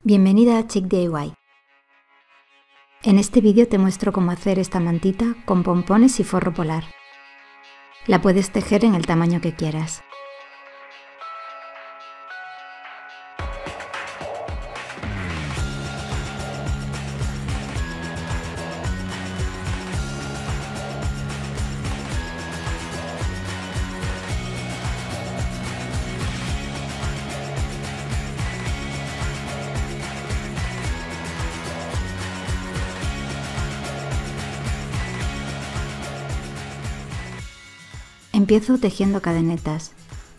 Bienvenida a Chic DIY. En este vídeo te muestro cómo hacer esta mantita con pompones y forro polar. La puedes tejer en el tamaño que quieras. Empiezo tejiendo cadenetas.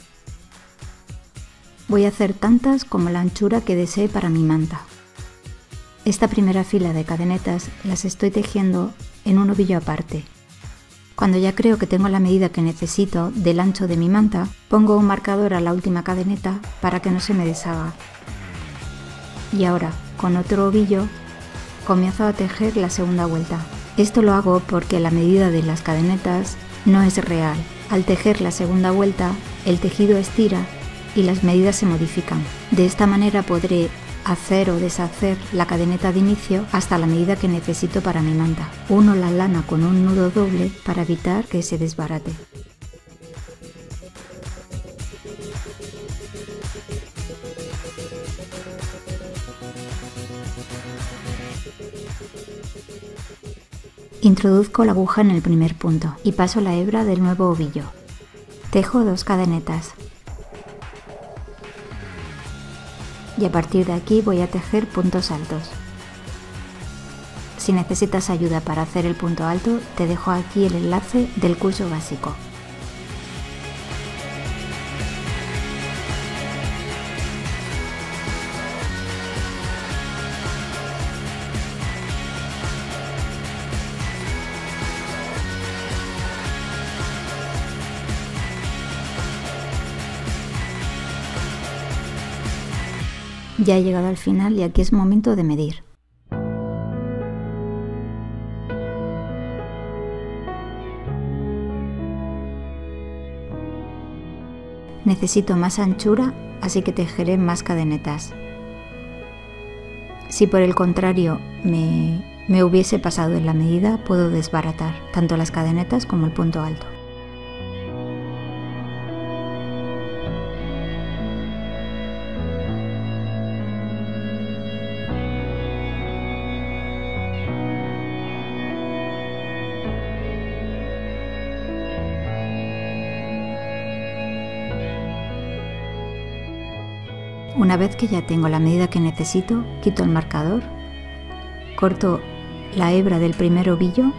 Voy a hacer tantas como la anchura que desee para mi manta. Esta primera fila de cadenetas las estoy tejiendo en un ovillo aparte. Cuando ya creo que tengo la medida que necesito del ancho de mi manta, pongo un marcador a la última cadeneta para que no se me deshaga. Y ahora, con otro ovillo, comienzo a tejer la segunda vuelta. Esto lo hago porque la medida de las cadenetas no es real. Al tejer la segunda vuelta, el tejido estira y las medidas se modifican. De esta manera podré hacer o deshacer la cadeneta de inicio hasta la medida que necesito para mi manta. Uno la lana con un nudo doble para evitar que se desbarate. Introduzco la aguja en el primer punto y paso la hebra del nuevo ovillo. Tejo 2 cadenetas. Y a partir de aquí voy a tejer puntos altos. Si necesitas ayuda para hacer el punto alto, te dejo aquí el enlace del curso básico. Ya he llegado al final y aquí es momento de medir. Necesito más anchura, así que tejeré más cadenetas. Si por el contrario me hubiese pasado en la medida, puedo desbaratar tanto las cadenetas como el punto alto. Una vez que ya tengo la medida que necesito, quito el marcador, corto la hebra del primer ovillo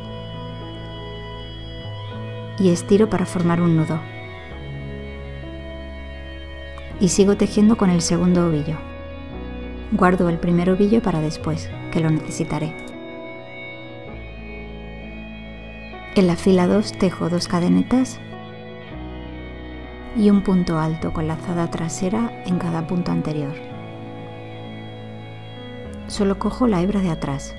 y estiro para formar un nudo. Y sigo tejiendo con el segundo ovillo. Guardo el primer ovillo para después, que lo necesitaré. En la fila 2 tejo 2 cadenetas y un punto alto con lazada trasera en cada punto anterior. Solo cojo la hebra de atrás.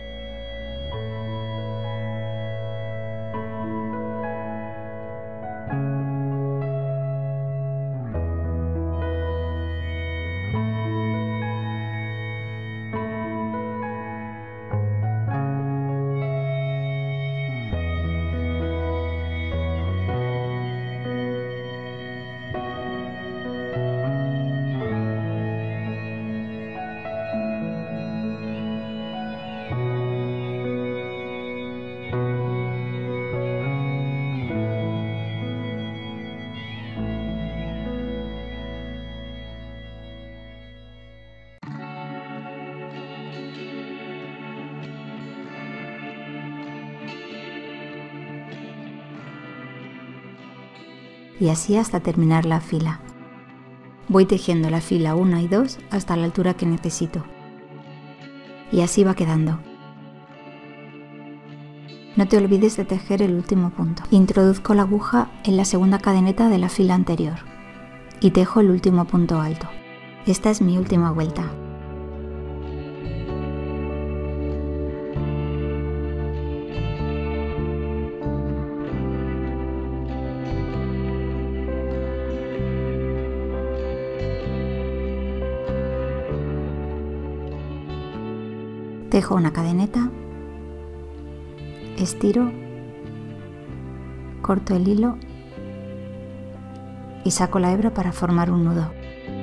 Y así hasta terminar la fila. Voy tejiendo la fila 1 y 2 hasta la altura que necesito. Y así va quedando. No te olvides de tejer el último punto. Introduzco la aguja en la segunda cadeneta de la fila anterior y tejo el último punto alto. Esta es mi última vuelta. Tejo una cadeneta, estiro, corto el hilo y saco la hebra para formar un nudo.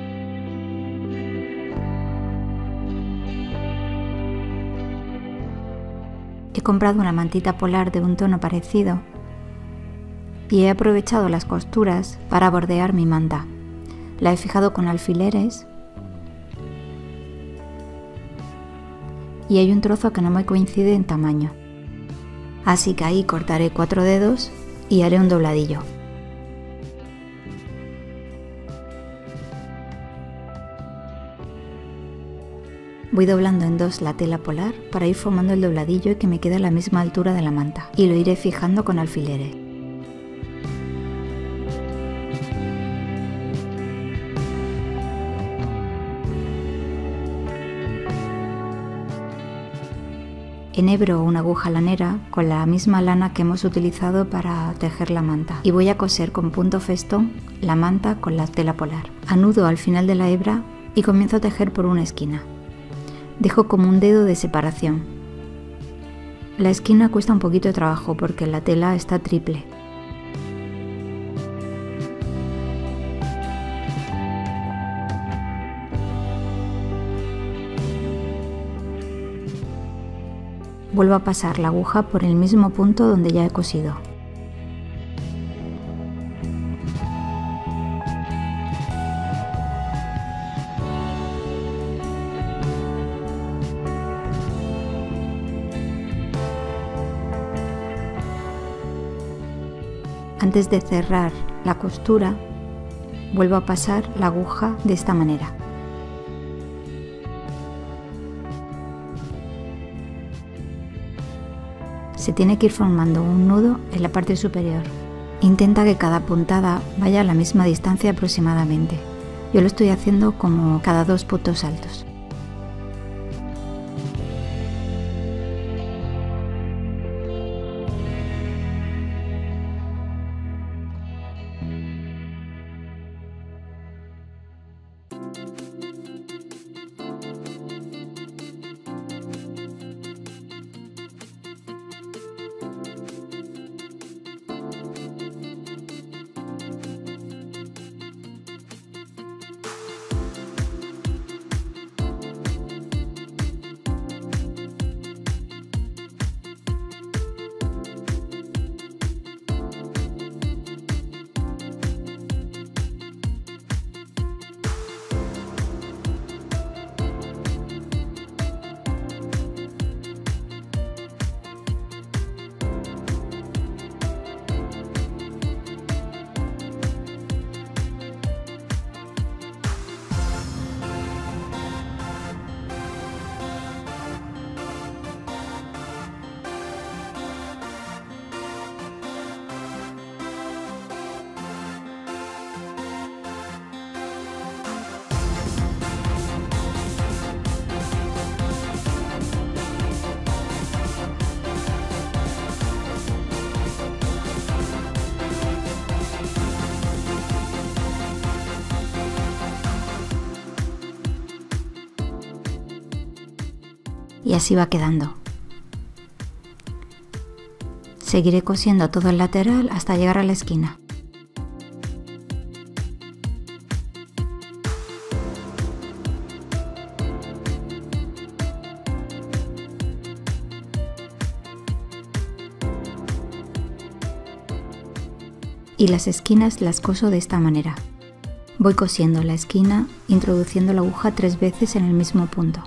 He comprado una mantita polar de un tono parecido y he aprovechado las costuras para bordear mi manta. La he fijado con alfileres y hay un trozo que no me coincide en tamaño, así que ahí cortaré 4 dedos y haré un dobladillo. Voy doblando en 2 la tela polar para ir formando el dobladillo y que me quede a la misma altura de la manta, y lo iré fijando con alfileres. Enhebro una aguja lanera con la misma lana que hemos utilizado para tejer la manta y voy a coser con punto festón la manta con la tela polar. Anudo al final de la hebra y comienzo a tejer por una esquina. Dejo como un dedo de separación. La esquina cuesta un poquito de trabajo porque la tela está triple. Vuelvo a pasar la aguja por el mismo punto donde ya he cosido. Antes de cerrar la costura, vuelvo a pasar la aguja de esta manera. Se tiene que ir formando un nudo en la parte superior. Intenta que cada puntada vaya a la misma distancia aproximadamente. Yo lo estoy haciendo como cada 2 puntos altos. Y así va quedando. Seguiré cosiendo todo el lateral hasta llegar a la esquina. Y las esquinas las coso de esta manera. Voy cosiendo la esquina, introduciendo la aguja 3 veces en el mismo punto.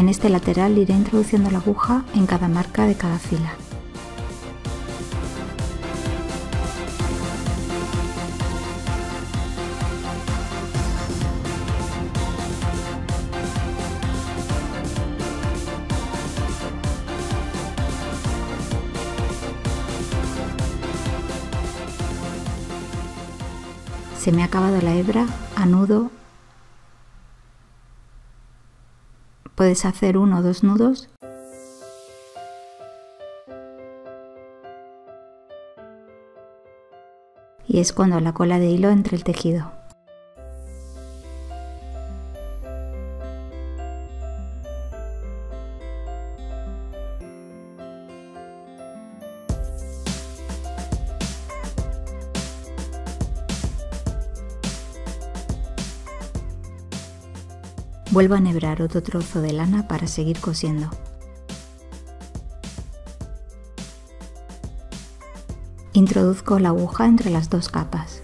En este lateral iré introduciendo la aguja en cada marca de cada fila. Se me ha acabado la hebra, anudo. Puedes hacer 1 o 2 nudos. Y escondo la cola de hilo entre el tejido. Vuelvo a enhebrar otro trozo de lana para seguir cosiendo. Introduzco la aguja entre las dos capas.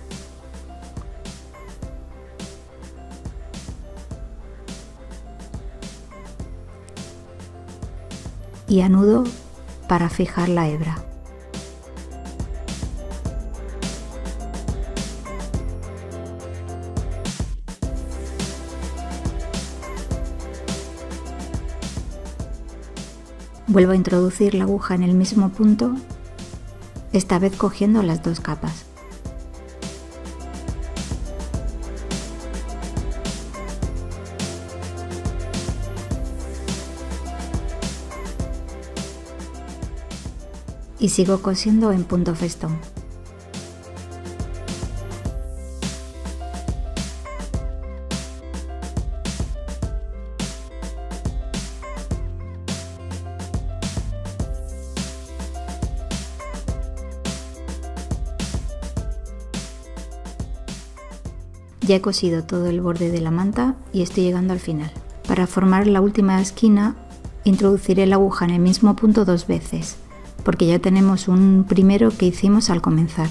Y anudo para fijar la hebra. Vuelvo a introducir la aguja en el mismo punto, esta vez cogiendo las dos capas. Y sigo cosiendo en punto festón. Ya he cosido todo el borde de la manta y estoy llegando al final. Para formar la última esquina, introduciré la aguja en el mismo punto 2 veces, porque ya tenemos un primero que hicimos al comenzar.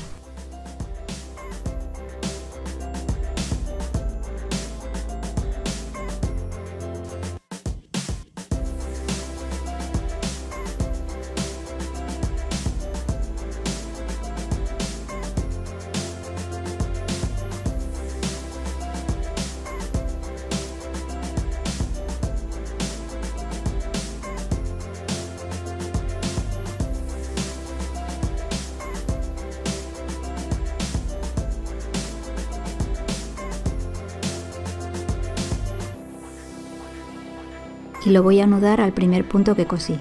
Y lo voy a anudar al primer punto que cosí.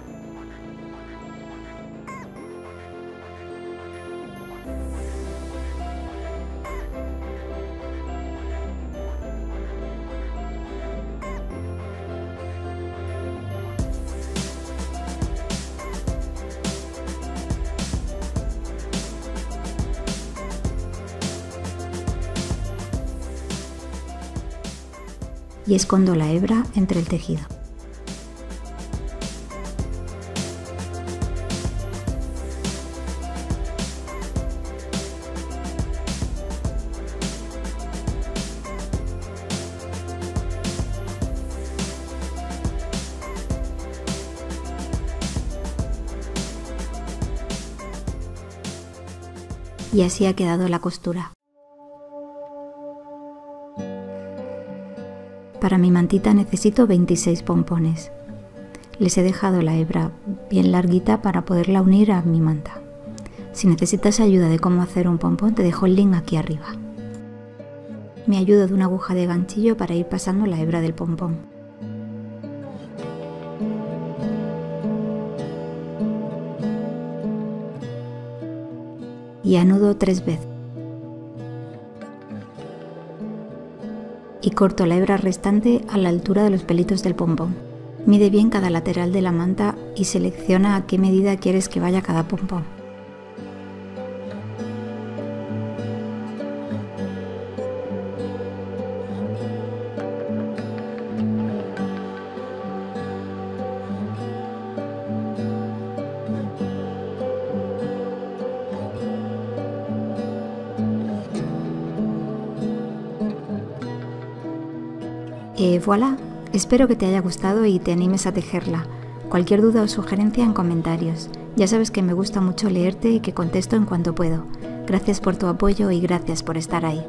Y escondo la hebra entre el tejido. Y así ha quedado la costura. Para mi mantita necesito 26 pompones. Les he dejado la hebra bien larguita para poderla unir a mi manta. Si necesitas ayuda de cómo hacer un pompón, te dejo el link aquí arriba. Me ayudo de una aguja de ganchillo para ir pasando la hebra del pompón. Y anudo 3 veces. Y corto la hebra restante a la altura de los pelitos del pompón. Mide bien cada lateral de la manta y selecciona a qué medida quieres que vaya cada pompón. Voilà, Espero que te haya gustado y te animes a tejerla. Cualquier duda o sugerencia en comentarios. Ya sabes que me gusta mucho leerte y que contesto en cuanto puedo. Gracias por tu apoyo y gracias por estar ahí.